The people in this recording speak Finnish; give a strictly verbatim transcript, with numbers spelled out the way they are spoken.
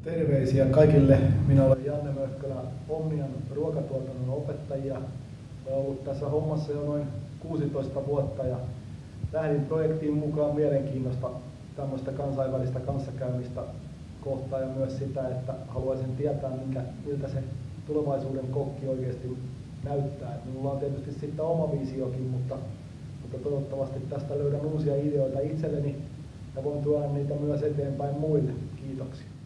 Terveisiä kaikille. Minä olen Janne Omnian ruokatuotannon opettaja. Olen ollut tässä hommassa jo noin kuusitoista vuotta ja lähdin projektiin mukaan mielenkiinnosta tämmöistä kansainvälistä kanssakäymistä kohtaan ja myös sitä, että haluaisin tietää, minkä, miltä se tulevaisuuden kokki oikeasti näyttää. Minulla on tietysti sitten oma visiokin, mutta, mutta toivottavasti tästä löydän uusia ideoita itselleni ja voin tuoda niitä myös eteenpäin muille. Kiitoksia.